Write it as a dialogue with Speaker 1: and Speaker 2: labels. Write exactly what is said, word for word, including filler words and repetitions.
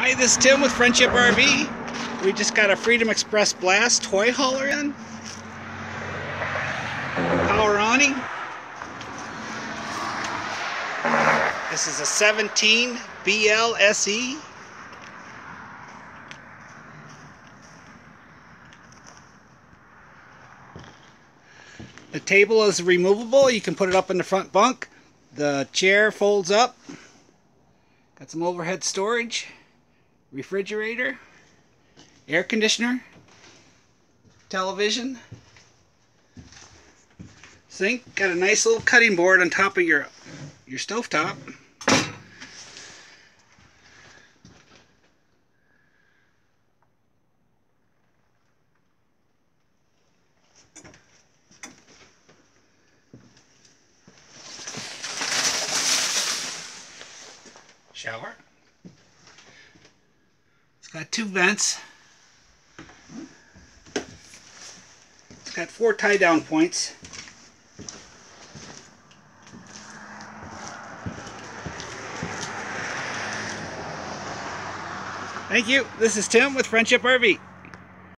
Speaker 1: Hi, this is Tim with Friendship R V. We just got a Freedom Express Blast toy hauler in. Power awning. This is a seventeen B L S E. The table is removable. You can put it up in the front bunk. The chair folds up. Got some overhead storage, refrigerator, air conditioner, television, sink. Got a nice little cutting board on top of your your stovetop. Shower. It's got two vents. It's got four tie down points. Thank you. This is Tim with Friendship R V.